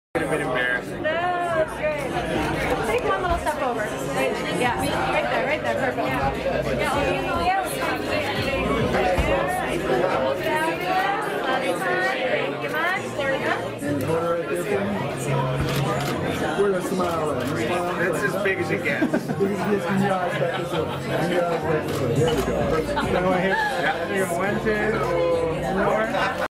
A bit embarrassing. No, that's great. Take one little step over. Right, yeah, right there, perfect. Yeah, Where the smile at? That's as big as it gets. As big as it gets in your eyes back this way. In your eyes back this way. There we go. Yeah. 1, 2, 4.